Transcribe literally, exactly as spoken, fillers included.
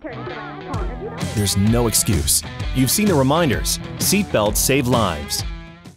There's no excuse. You've seen the reminders. Seatbelts save lives.